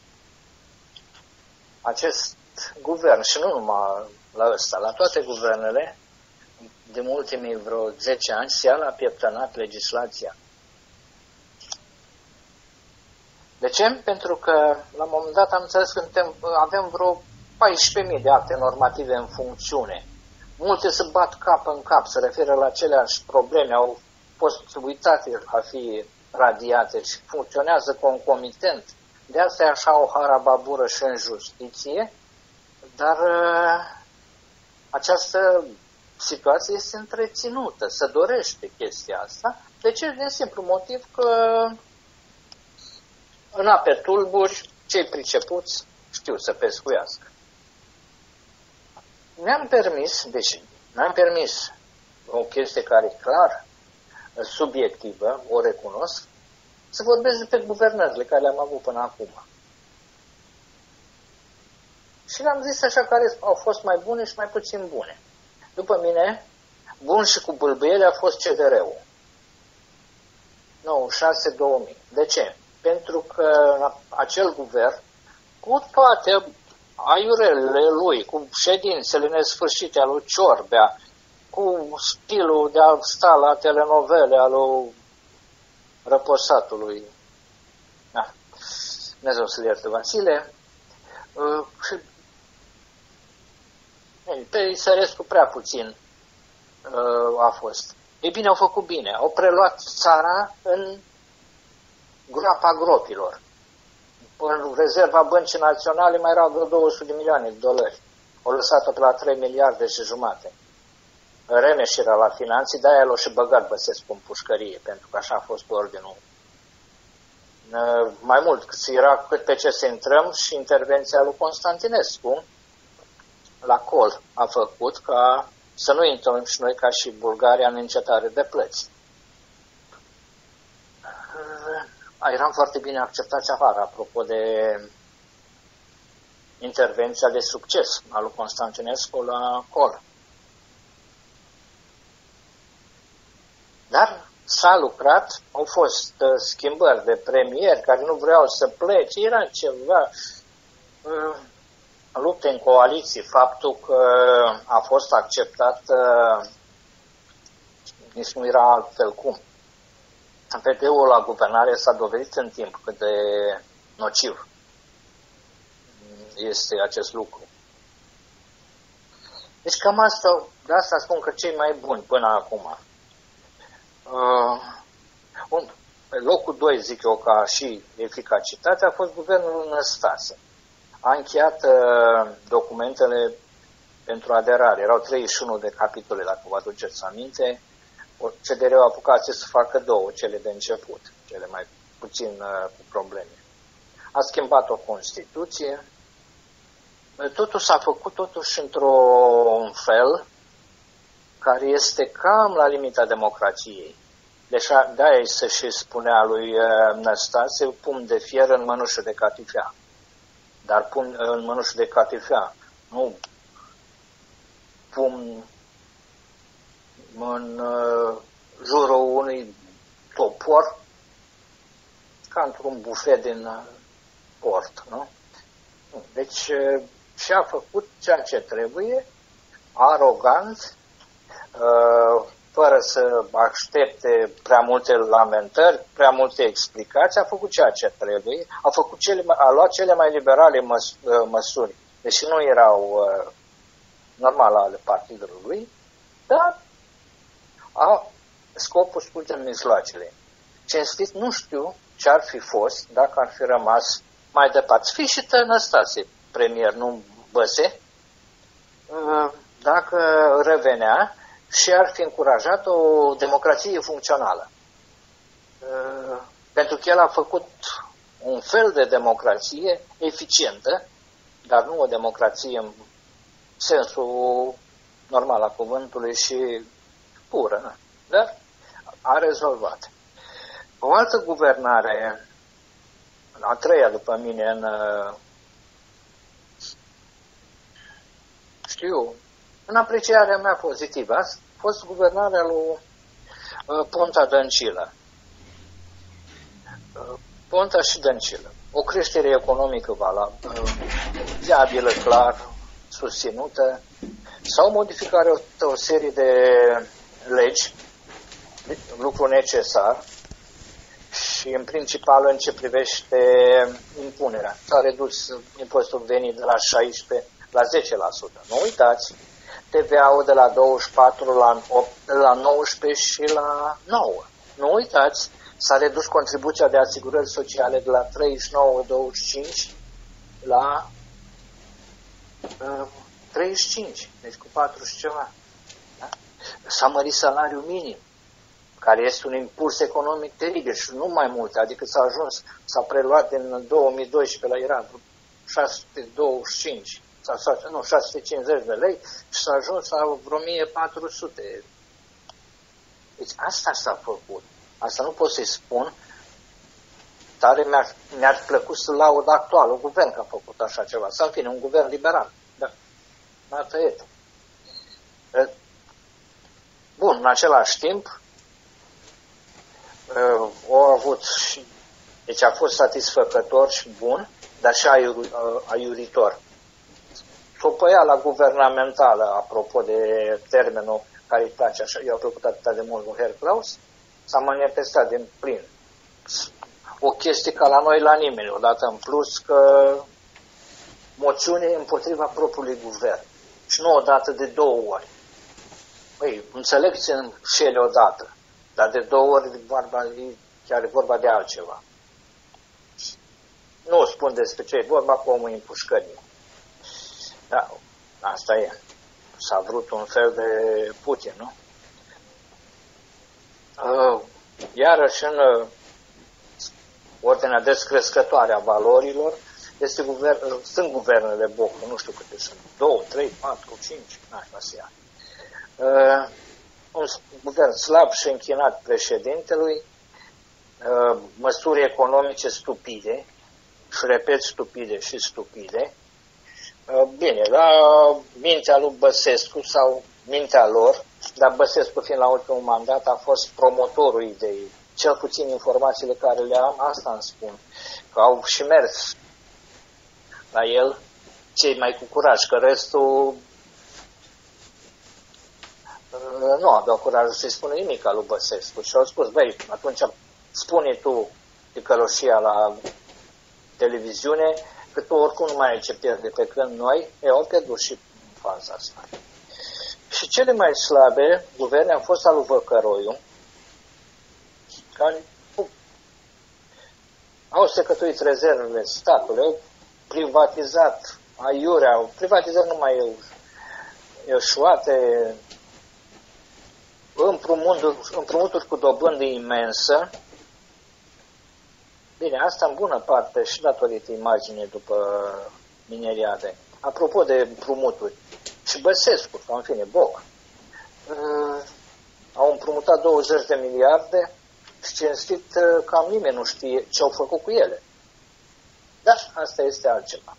acest guvern, și nu numai la ăsta, la toate guvernele, de ultimii vreo zece ani, se ia la pieptănat legislația. De ce? Pentru că, la un moment dat, am înțeles că avem vreo paisprezece mii de acte normative în funcțiune. Multe se bat cap în cap, se referă la aceleași probleme, au fost uitate a fi radiate și funcționează concomitent. De asta e așa o harababură și în justiție, Dar uh, această situație este întreținută, se dorește chestia asta. De ce? Din simplu motiv că în ape tulburi, cei pricepuți știu să pescuiască. Mi-am permis, deci mi-am permis o chestie care e clar subiectivă, o recunosc, să vorbesc despre guvernările care le-am avut până acum. Și le-am zis așa care au fost mai bune și mai puțin bune. După mine, bun și cu bâlbâiele a fost C D R-ul. nouăzeci și șase două mii. De ce? Pentru că acel guvern, cu toate aiurelele lui, cu ședințele nesfârșite al lui Ciorbea, cu stilul de a sta la telenovele al lui Răposatului, da, Dumnezeu să-l ierte, Vasile, uh, și pe Isărescu prea puțin uh, a fost. Ei bine, au făcut bine. Au preluat țara în groapa gropilor. În rezerva Băncii Naționale mai erau vreo două sute de milioane de dolari. Au lăsat-o pe la trei miliarde și jumate. Remeș era la finanțe, de-aia l-au și băgat Băsescu în pușcărie, pentru că așa a fost ordinul. Uh, mai mult, era cât pe ce să intrăm și intervenția lui Constantinescu la Col a făcut ca să nu intrăm și noi ca și Bulgaria în încetare de plăți. Eram foarte bine acceptați afară, apropo de intervenția de succes a lui Constantinescu la Col. Dar s-a lucrat, au fost uh, schimbări de premieri care nu vreau să plece, era ceva... Uh, lupte în coaliții, faptul că a fost acceptat, nici nu era altfel cum. P D-ul la guvernare s-a dovedit în timp cât de nociv este acest lucru. Deci cam asta, de asta spun că cei mai buni până acum. Uh, pe locul doi, zic eu, ca și eficacitate, a fost guvernul Năstase. A încheiat uh, documentele pentru aderare. Erau treizeci și unu de capitole, dacă vă aduceți aminte. C D R-ul a apucat să facă două, cele de început, cele mai puțin uh, cu probleme. A schimbat o Constituție. Totul s-a făcut totuși într-un fel care este cam la limita democrației. Deci de-aia se și spunea lui uh, Năstase, pumn de fier în mănușă de catifea. Dar pun în mănușă de catifea, nu pun în uh, jurul unui topor ca într-un bufet din uh, port, nu? Deci uh, și-a făcut ceea ce trebuie, arogant, uh, fără să aștepte prea multe lamentări, prea multe explicații, a făcut ceea ce trebuie, a, făcut cele, a luat cele mai liberale măs, măsuri, deși nu erau uh, normale ale partidului lui, dar a scopul scurge mijloacele. Cinstit, nu știu ce ar fi fost dacă ar fi rămas mai departe. Fi și Năstase premier, nu Băse, uh, dacă revenea și ar fi încurajat o democrație funcțională. Pentru că el a făcut un fel de democrație eficientă, dar nu o democrație în sensul normal al cuvântului și pură. Dar a rezolvat. O altă guvernare, a treia după mine, în, știu, în aprecierea mea pozitivă, a fost guvernarea lui uh, Ponta Dăncilă. Uh, Ponta și Dăncilă. O creștere economică valabilă, uh, viabilă, clar, susținută. S-au modificat o, o serie de legi, lucru necesar, și în principal în ce privește impunerea. S-a redus impozitul venit de la șaisprezece la zece la sută. Nu uitați, T V A-ul de la douăzeci și patru la, opt, la nouăsprezece și la nouă. Nu uitați, s-a redus contribuția de asigurări sociale de la treizeci și nouă la douăzeci și cinci la treizeci și cinci, deci cu patruzeci ceva. Da? S-a mărit salariul minim, care este un impuls economic teribil și nu mai mult, adică s-a ajuns, s-a preluat din două mii doisprezece la era șase sute douăzeci și cinci, sau, sau, nu, șase sute cincizeci de lei și s-a ajuns la vreo o mie patru sute. Deci asta s-a făcut. Asta nu pot să-i spun. Tare mi-ar, mi-ar plăcut să laud actualul guvern că a făcut așa ceva. Sau în fine, un guvern liberal. Da. M-a tăiet. Bun, în același timp, au avut și, deci a fost satisfăcător și bun, dar și aiuritor. Sopăiala guvernamentală, apropo de termenul care îi place așa, i-a plăcut atât de mult lui Herr Klaus, s-a manifestat din plin. O chestie ca la noi la nimeni, odată în plus, că moțiune împotriva propriului guvern. Și nu odată, de două ori. Păi, înțeleg să înșele odată, dar de două ori vorba, chiar e vorba de altceva. Nu spun despre ce e vorba, cu omul împușcării. Da, asta e. S-a vrut un fel de Putin, nu? Iarăși, în ordinea descrescătoare a valorilor, este guvern, sunt guvernele Boc, nu știu câte sunt, două, trei, patru, cinci, așa se ia. Uh, un guvern slab și închinat președintelui, uh, măsuri economice stupide, și repet stupide și stupide. Uh, bine, la mintea lui Băsescu sau mintea lor, dar Băsescu fiind la ultimul mandat a fost promotorul ideii. Cel puțin informațiile care le am, asta îmi spun, că au și mers la el cei mai cu curaj, că restul nu aveau curajul să-i spună nimic al lui Băsescu. Și au spus, băi, atunci spune tu ticăloșia la televiziune, că tu oricum nu mai ai ce pierde, pe când noi, e, au pierdut și faza asta. Și cele mai slabe guverne au fost al lui Văcăroiu, care au secătuit rezervele statului, au privatizat aiurea, au privatizat numai eu, eșuate, împrumuturi, împrumuturi cu dobândă imensă. Bine, asta în bună parte și datorită imaginii după mineriade. Apropo de împrumuturi, și Băsescu, sau în fine, Boc, uh, au împrumutat douăzeci de miliarde și cinstit cam nimeni nu știe ce au făcut cu ele. Dar asta este altceva.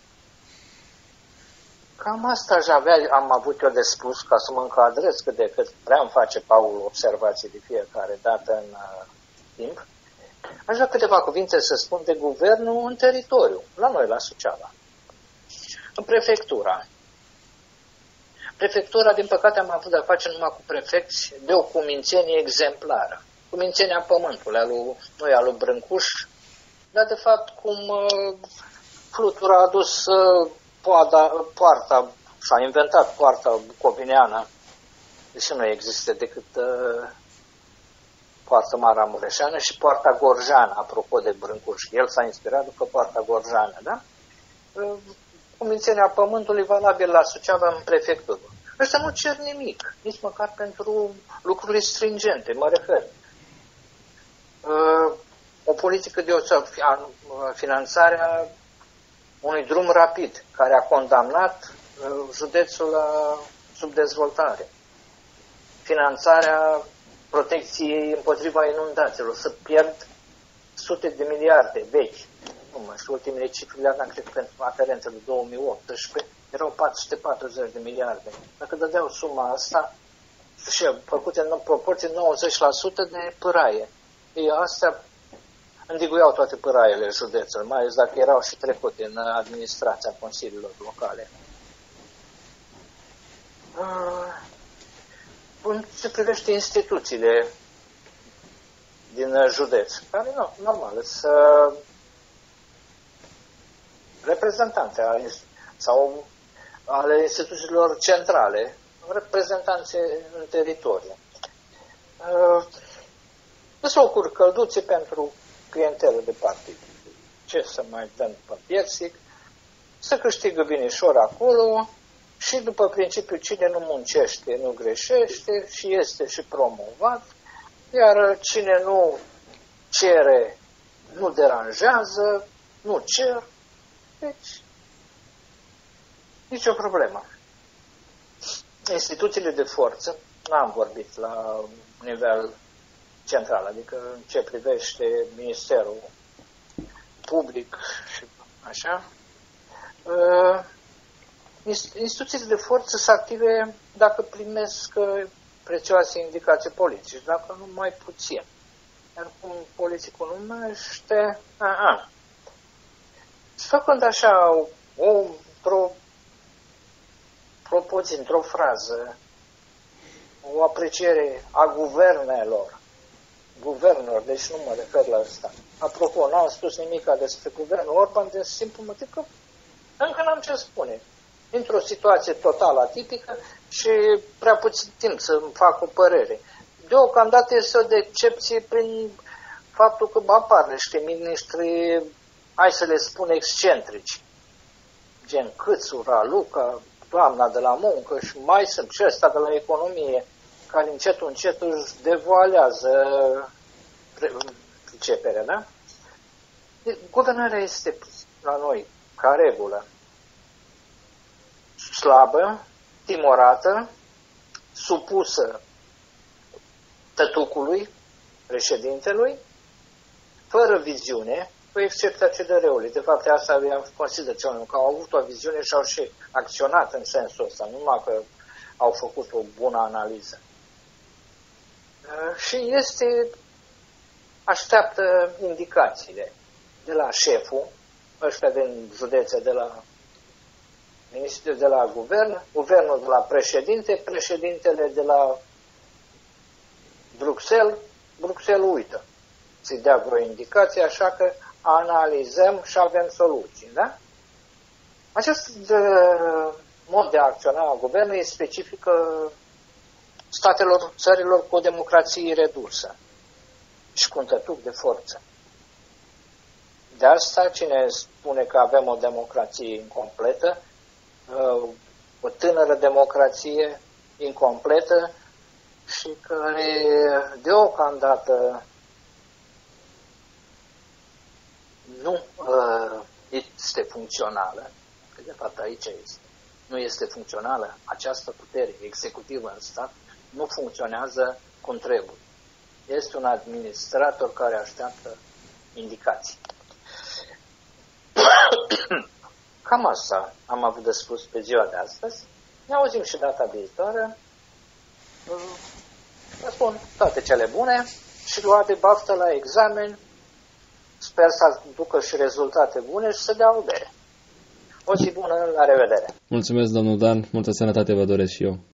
Cam asta aș avea, am avut eu de spus, ca să mă încadrez cât de cât prea îmi face Paul observații de fiecare dată în uh, timp. Aș vrea câteva cuvinte să spun de guvernul în teritoriu, la noi, la Suceava. În prefectura. Prefectura, din păcate, am avut de-a face numai cu prefecți de o cumințenie exemplară. Cumințenia pământului, alu, noi alu Brâncuș, dar de fapt cum uh, Flutura a adus uh, poada, poarta, și-a inventat poarta bucovineană, deși nu există decât uh, poarta maramureșeană și poarta gorjeană, apropo de Brâncuș. El s-a inspirat după poarta gorjeană, da? Uh, Cumințenia pământului valabil la Suceava în prefectură. Ăștia nu cer nimic, nici măcar pentru lucruri stringente, mă refer. Uh, o politică de o finanțarea unui drum rapid, care a condamnat uh, județul la subdezvoltare. Finanțarea protecției împotriva inundațiilor, să pierd sute de miliarde vechi. Nu mă știu, ultimele cifre le-am cred că pentru aferențele două mii optsprezece erau patru sute patruzeci de miliarde. Dacă dădeau suma asta, și făcute în proporție nouăzeci la sută de pâraie. Ei, astea îndiguiau toate pâraiele județului, mai ales dacă erau și trecute în administrația consiliilor locale. În ce privește instituțiile din județ, care, nu, normal, sunt reprezentante ale, sau ale instituțiilor centrale, reprezentanțe în teritoriu. Sunt locuri călduțe pentru clientelă de partid. Ce să mai dăm pe Piersic? să câștigă binișor acolo și după principiul cine nu muncește, nu greșește și este și promovat, iar cine nu cere, nu deranjează, nu cer, deci nicio problemă. Instituțiile de forță, n-am vorbit la nivel central, adică în ce privește Ministerul Public și așa, instituțiile de forță sunt active dacă primesc prețioase indicații politice, dacă nu mai puțin. Iar cum politicul numește, aha. Făcând așa o, într-o propoziție, într-o frază, o apreciere a guvernelor, guvernelor, deci nu mă refer la asta. Apropo, n-am spus nimic despre guvernul Orban, de simplu motiv că încă n-am ce spune. Într-o situație total atipică și prea puțin timp să-mi fac o părere. Deocamdată este o decepție prin faptul că apar niște miniștri, hai să le spun, excentrici. Gen Câțu, Raluca, doamna de la muncă și mai sunt și ăsta de la economie, care încetul încet își devoalează priceperea, da? Guvernarea este la noi, ca regulă, slabă, timorată, supusă tătucului, președintelui, fără viziune, cu excepția C D R-ului. De fapt, asta i-am considerat că au avut o viziune și au și acționat în sensul ăsta, nu numai că au făcut o bună analiză. Și este, așteaptă indicațiile de la șeful, ăștia din județe, de la ministrul de la guvern, guvernul de la președinte, președintele de la Bruxelles, Bruxelles uită să-i dea vreo indicație, așa că analizăm și avem soluții, da? Acest mod de a acționa a guvernului este specifică statelor, țărilor cu o democrație redusă și cu un tătuc de forță. De asta, cine spune că avem o democrație incompletă, o tânără democrație incompletă și care deocamdată nu este funcțională, că de fapt aici este, nu este funcțională, această putere executivă în stat nu funcționează cum trebuie. Este un administrator care așteaptă indicații. Cam asta am avut de spus pe ziua de astăzi. Ne auzim și data viitoare. Vă spun toate cele bune și luate baftă la examen. Sper să ducă și rezultate bune și să dea o bere. O zi bună, la revedere! Mulțumesc, domnul Dan, multă sănătate vă doresc și eu.